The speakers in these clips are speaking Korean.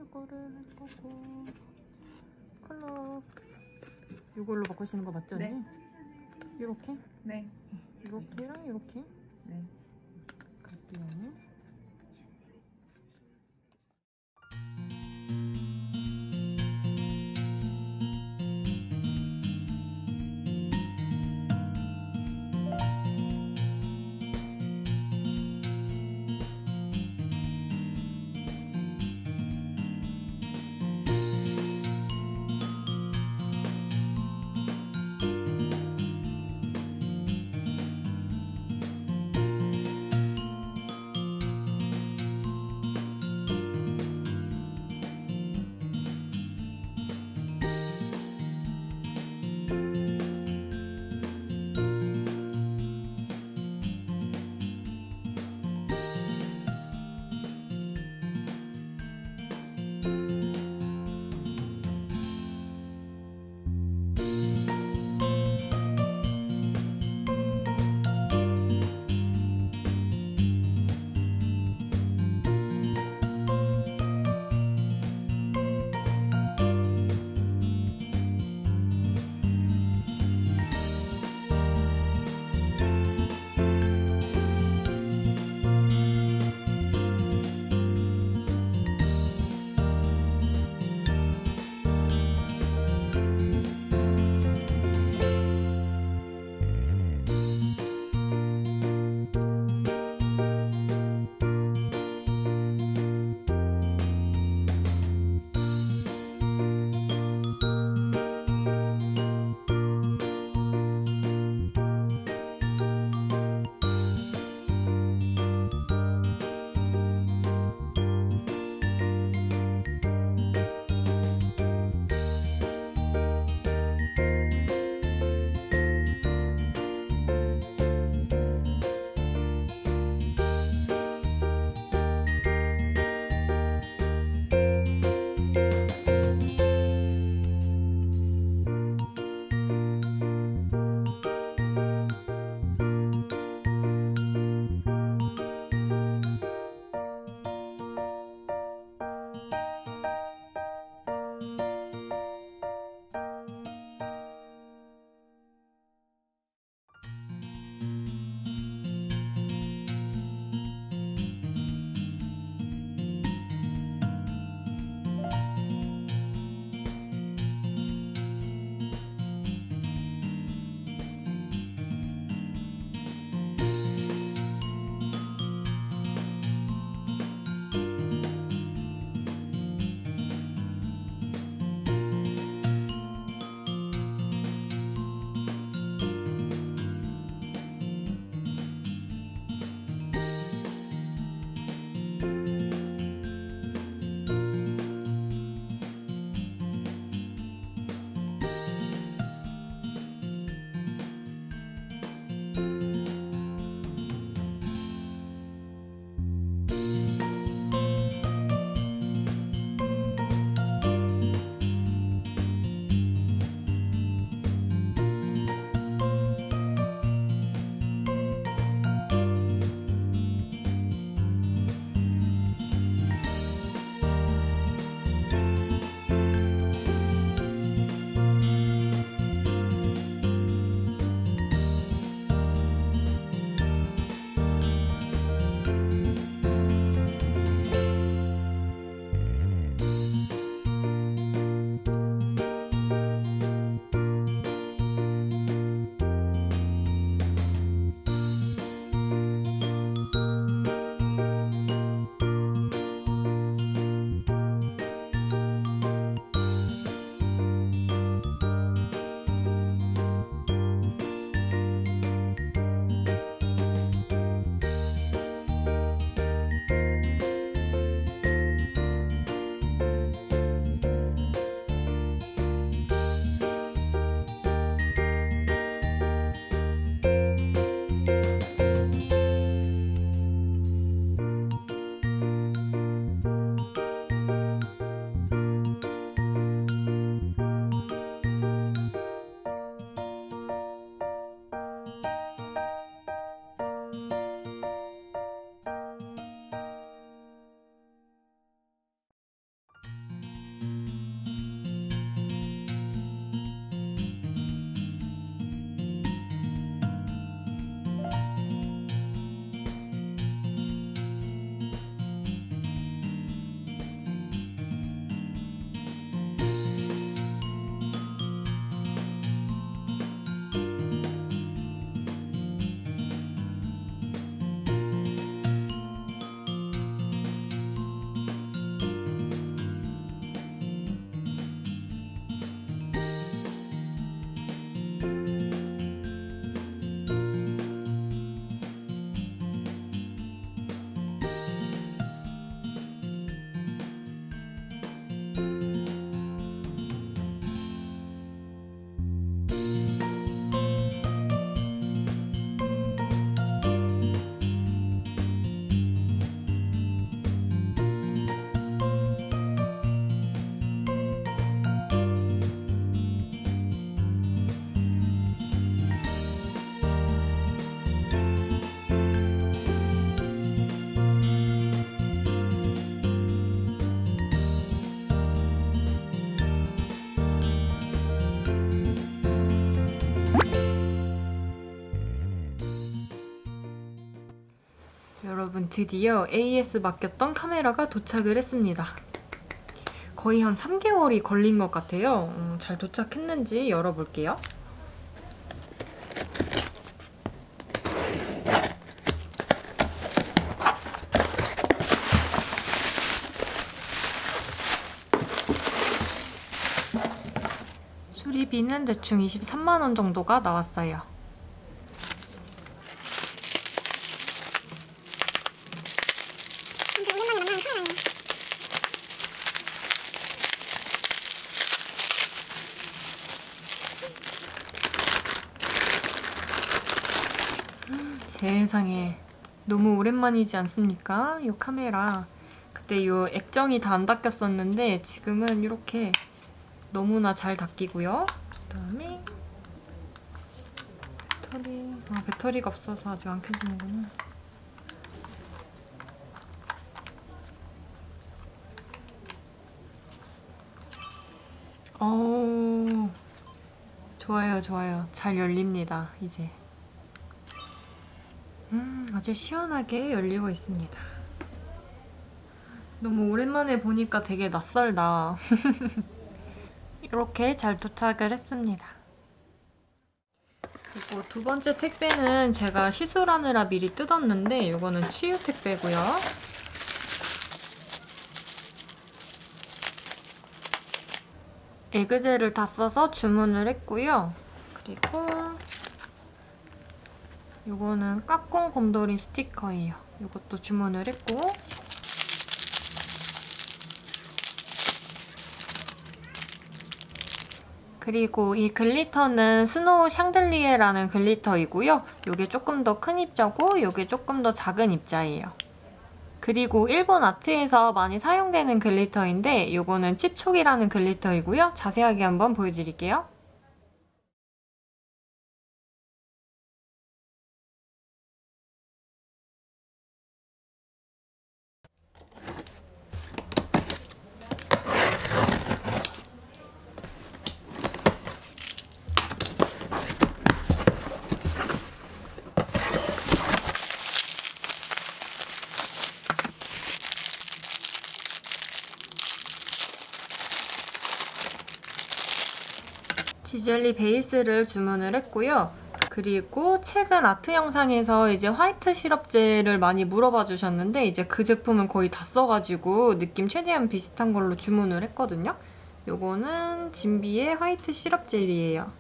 이거를 할 거고. 컬러 이걸로 바꾸시는 거 맞죠? 네. 이렇게? 네. 이렇게랑 이렇게? 네. 갈게요. 드디어 AS 맡겼던 카메라가 도착을 했습니다. 거의 한 3개월이 걸린 것 같아요. 잘 도착했는지 열어볼게요. 수리비는 대충 23만 원 정도가 나왔어요. 세상에 너무 오랜만이지 않습니까? 이 카메라. 그때 이 액정이 다 안 닦였었는데 지금은 이렇게 너무나 잘 닦이고요. 그다음에 배터리가 없어서 아직 안 켜지는구나. 좋아요, 좋아요. 잘 열립니다, 이제. 아주 시원하게 열리고 있습니다. 너무 오랜만에 보니까 되게 낯설다. 이렇게 잘 도착을 했습니다. 그리고 두 번째 택배는 제가 시술하느라 미리 뜯었는데 이거는 치유 택배고요. 에그젤을 다 써서 주문을 했고요. 그리고 이거는 까꿍 곰돌이 스티커예요. 이것도 주문을 했고, 그리고 이 글리터는 스노우 샹들리에라는 글리터이고요. 이게 조금 더 큰 입자고 이게 조금 더 작은 입자예요. 그리고 일본 아트에서 많이 사용되는 글리터인데 이거는 칩촉이라는 글리터이고요. 자세하게 한번 보여드릴게요. 지젤리 베이스를 주문을 했고요. 그리고 최근 아트 영상에서 이제 화이트 시럽젤을 많이 물어봐 주셨는데 이제 그 제품은 거의 다 써가지고 느낌 최대한 비슷한 걸로 주문을 했거든요. 요거는 진비의 화이트 시럽젤이에요.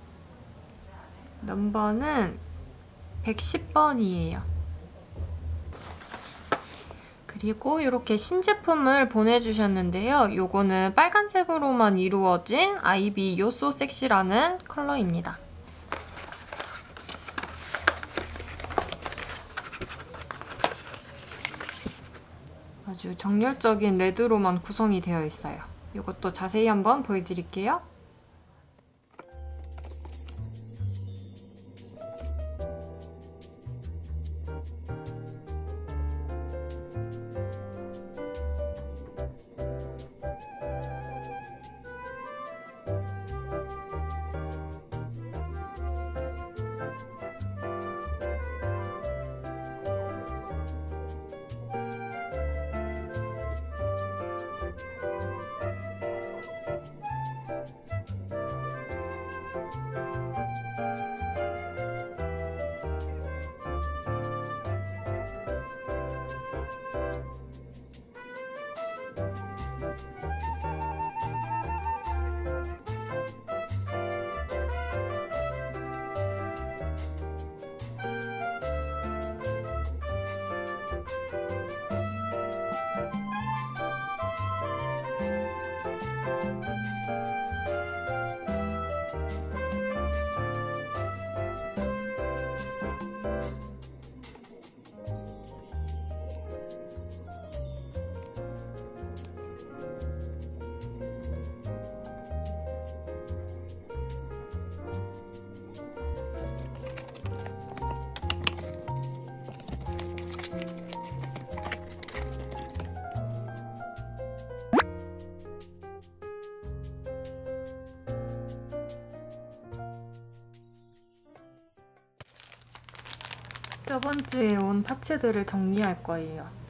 넘버는 110번이에요. 그리고 이렇게 신제품을 보내주셨는데요. 요거는 빨간색으로만 이루어진 아이비 요소 섹시라는 컬러입니다. 아주 정열적인 레드로만 구성이 되어 있어요. 이것도 자세히 한번 보여드릴게요. 저번 주에 온 파츠들을 정리할 거예요.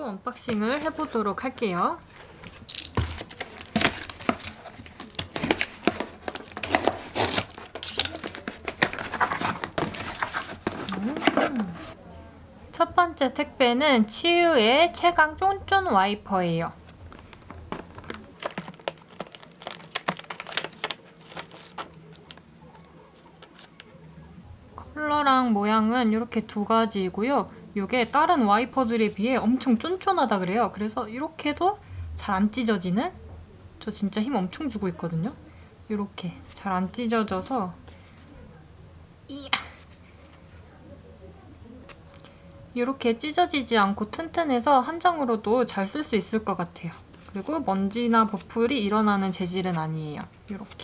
언박싱을 해보도록 할게요. 첫 번째 택배는 치유의 최강 쫀쫀 와이퍼예요. 컬러랑 모양은 이렇게 두 가지이고요. 이게 다른 와이퍼들에 비해 엄청 쫀쫀하다 그래요. 그래서 이렇게도 잘 안 찢어지는? 저 진짜 힘 엄청 주고 있거든요. 이렇게 잘 안 찢어져서 이렇게 찢어지지 않고 튼튼해서 한 장으로도 잘 쓸 수 있을 것 같아요. 그리고 먼지나 보풀이 일어나는 재질은 아니에요. 이렇게.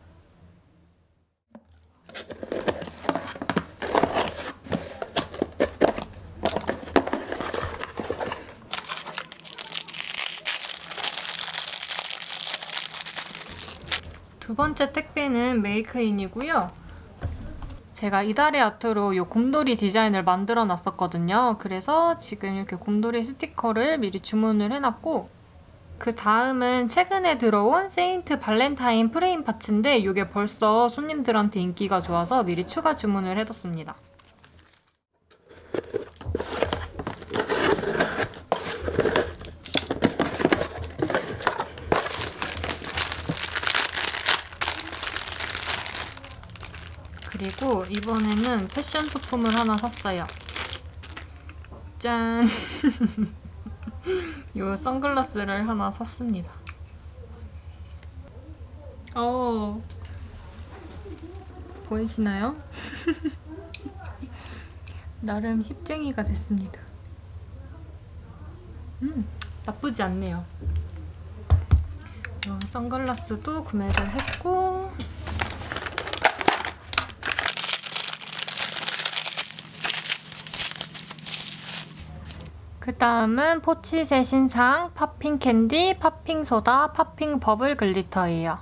두 번째 택배는 메이크인이고요. 제가 이달의 아트로 이 곰돌이 디자인을 만들어 놨었거든요. 그래서 지금 이렇게 곰돌이 스티커를 미리 주문을 해놨고, 그 다음은 최근에 들어온 세인트 발렌타인 프레임 파츠인데 이게 벌써 손님들한테 인기가 좋아서 미리 추가 주문을 해뒀습니다. 그리고 이번에는 패션 소품을 하나 샀어요. 짠! 이 선글라스를 하나 샀습니다. 보이시나요? 나름 힙쟁이가 됐습니다. 나쁘지 않네요. 이 선글라스도 구매를 했고, 그 다음은 포치새 신상 팝핑 캔디, 팝핑 소다, 팝핑 버블 글리터예요.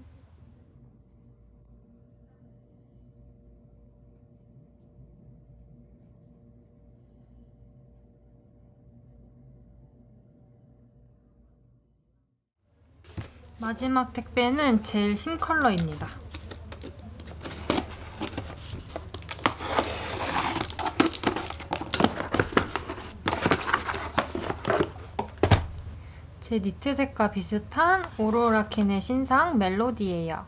마지막 택배는 제일 신컬러입니다. 제 니트색과 비슷한 오로라킨의 신상 멜로디예요.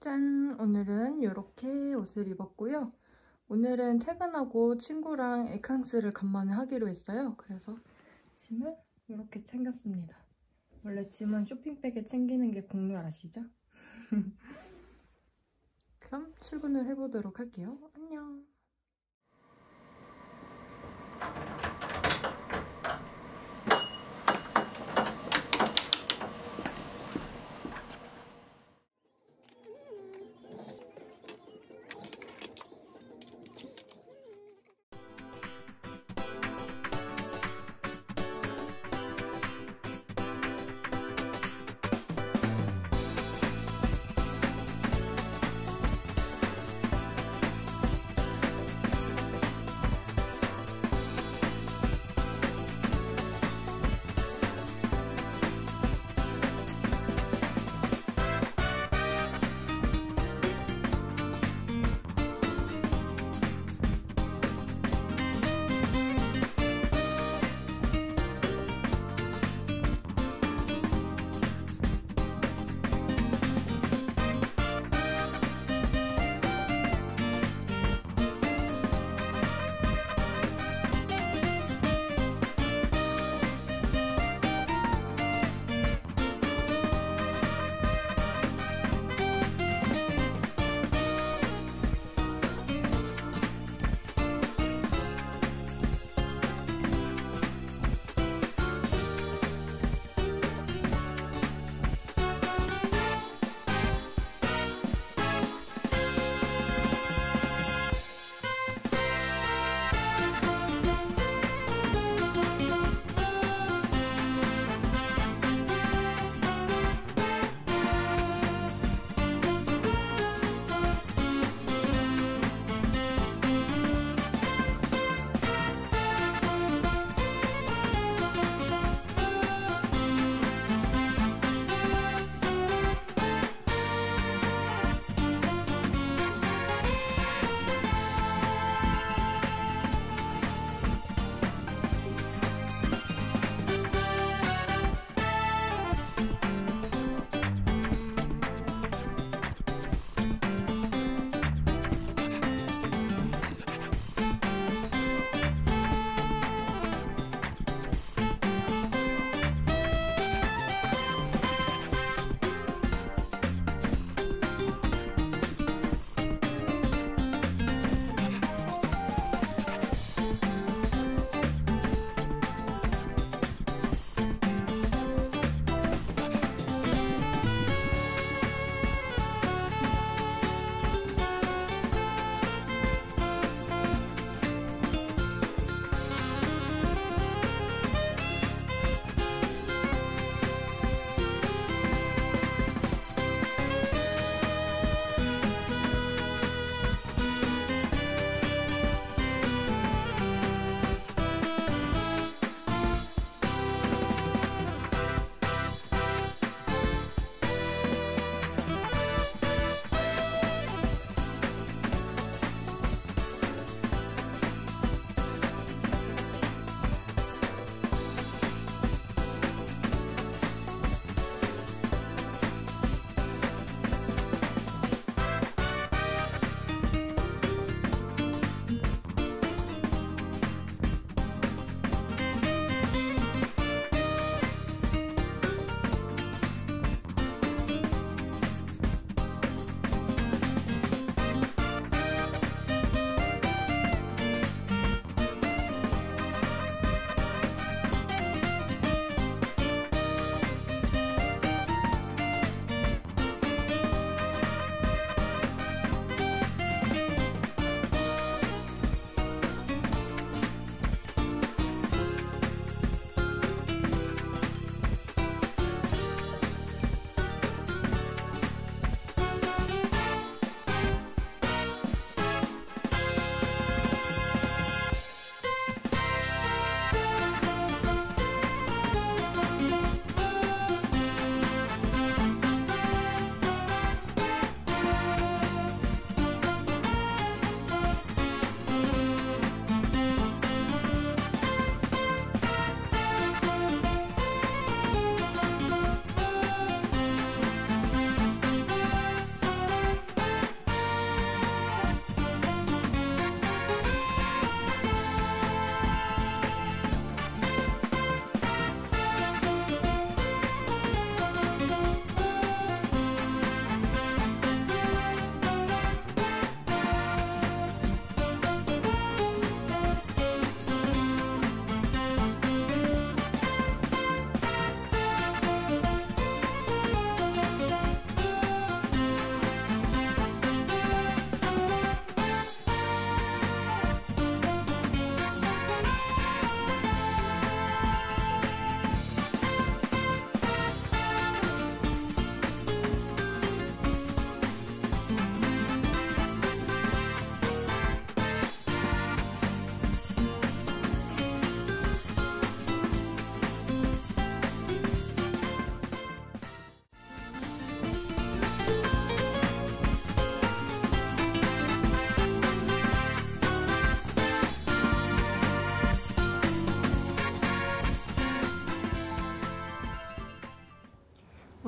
짠! 오늘은 이렇게 옷을 입었고요. 오늘은 퇴근하고 친구랑 에캉스를 간만에 하기로 했어요. 그래서 짐을 이렇게 챙겼습니다. 원래 짐은 쇼핑백에 챙기는 게 국룰 아시죠? 그럼 출근을 해보도록 할게요. 안녕!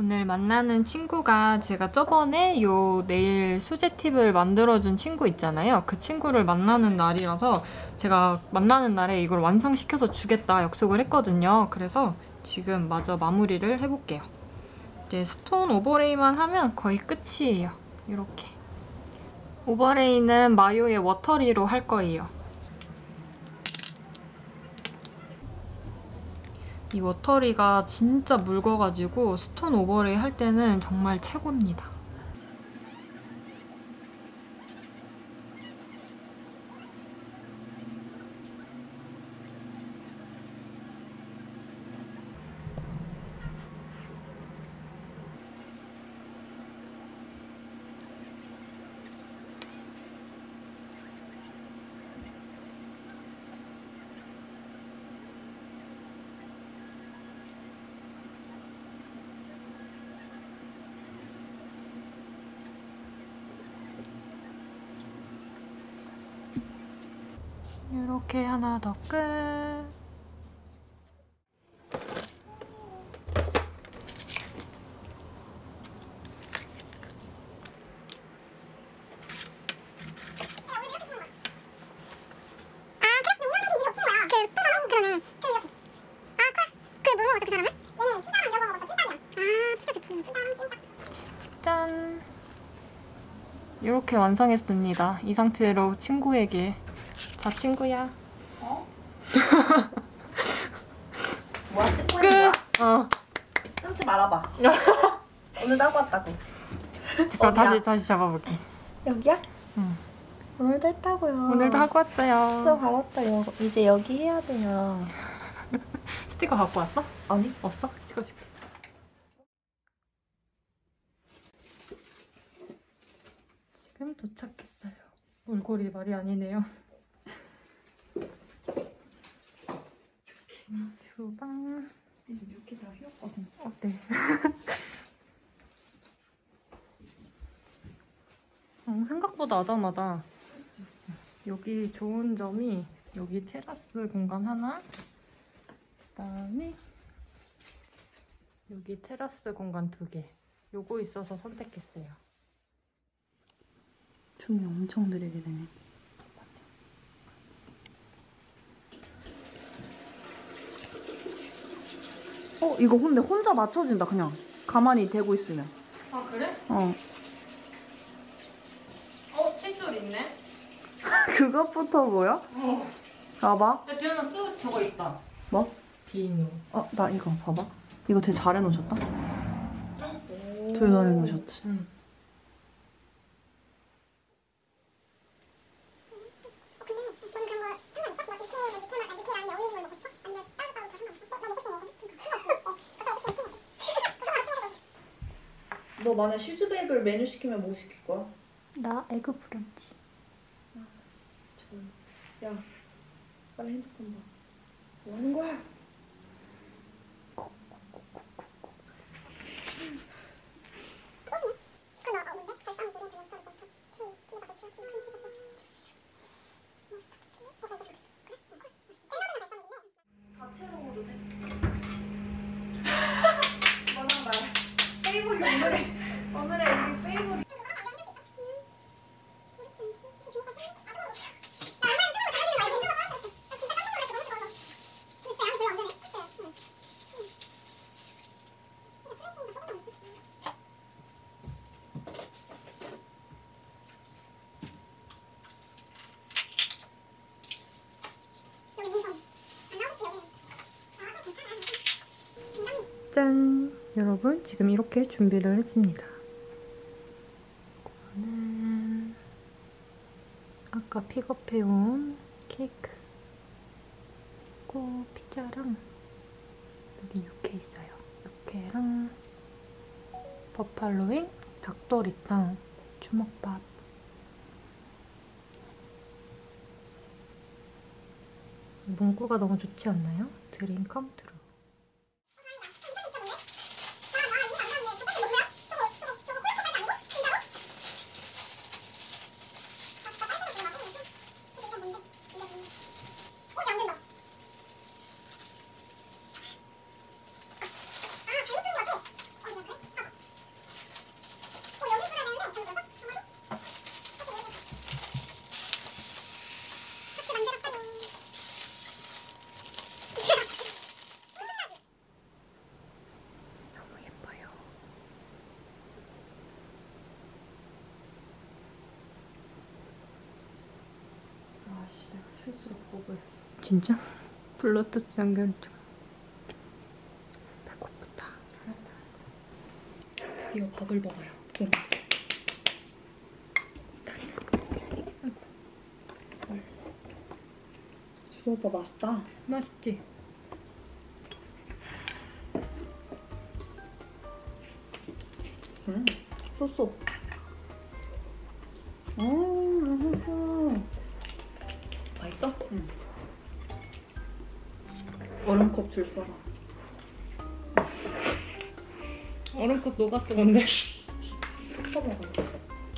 오늘 만나는 친구가 제가 저번에 요 네일 수제 팁을 만들어준 친구 있잖아요. 그 친구를 만나는 날이라서 제가 만나는 날에 이걸 완성시켜서 주겠다 약속을 했거든요. 그래서 지금 마저 마무리를 해볼게요. 이제 스톤 오버레이만 하면 거의 끝이에요. 이렇게. 오버레이는 마요의 워터리로 할 거예요. 이 워터리가 진짜 묽어가지고 스톤 오버레이 할 때는 정말 최고입니다. 이렇게 하나 더 끝. 짠! 이렇게 완성했습니다. 이 상태로 친구에게. 자, 친구야. 어? 뭐야? 찍고 있는 거야? 끊지 말아봐. 오늘도 하고 왔다고. 잠깐 다시 잡아볼게. 여기야? 응. 오늘도 했다고요. 오늘도 하고 왔어요. 또 받았다요. 이제 여기 해야 돼요. 스티커 갖고 왔어? 아니. 없어? 스티커 줄게. 지금 도착했어요. 몰골이 말이 아니네요. 주방. 이렇게 다 휘었거든. 네. 생각보다 아담하다. 그치? 여기 좋은 점이 여기 테라스 공간 하나, 그다음에 여기 테라스 공간 2개. 요거 있어서 선택했어요. 줌이 엄청 느리게 되네. 이거 근데 혼자 맞춰진다 그냥 가만히 대고 있으면. 아, 그래? 칫솔 있네? 그것부터 뭐야? 봐봐. 야, 지현아, 저거 있다. 뭐? 비누. 나 이거 봐봐. 이거 되게 잘 해놓으셨다. 되게 잘 해놓으셨지. 응. 너 만약 슈즈백을 메뉴 시키면 뭐 시킬 거야? 나 에그 프렌치. 야, 빨리 핸드폰 봐. 뭐 하는 거야? 다채로 먹어도 돼. 너랑 나 페이보리 오늘의 우리 페이보리. 짠! 여러분, 지금 이렇게 준비를 했습니다. 이거는 아까 픽업해온 케이크, 그리고 피자랑 여기 육회 있어요. 육회랑 버팔로잉, 닭도리탕, 주먹밥. 문구가 너무 좋지 않나요? 드림 컴 트루. 뻔했어. 진짜? 블루투스 연결 좀. 배고프다. 드디어 밥을 먹어요. 응. 주먹밥 맛있다. 맛있지? 쏘쏘. 맛있어. 맛있어? 응. 얼음컵 줄 사람. 얼음컵 녹았어 근데. 쳐먹어.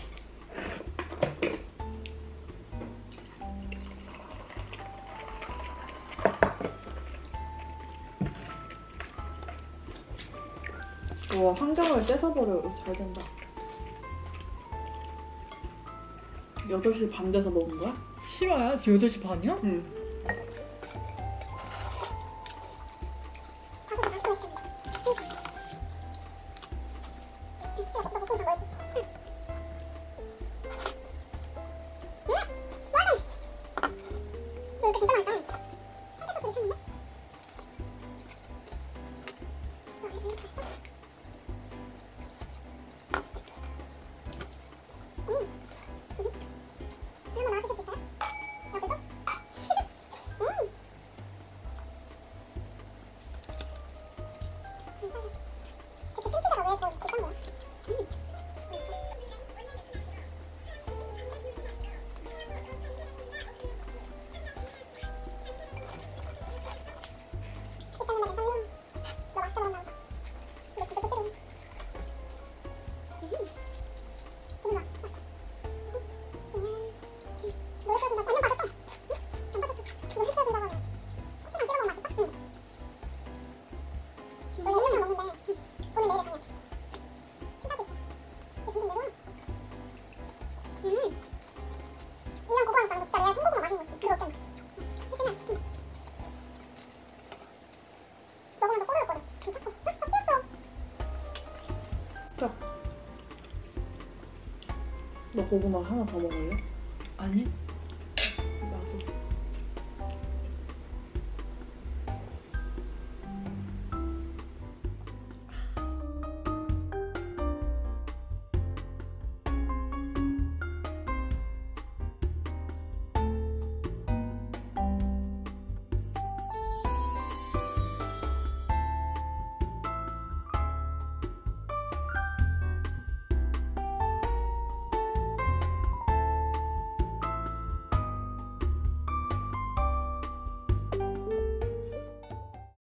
와, 한 장을 떼서버려. 잘 된다. 8시 반 돼서 먹은 거야? 싫어요? 지금 8시 반이야? 응. 너 고구마 하나 더 먹을래? 아니.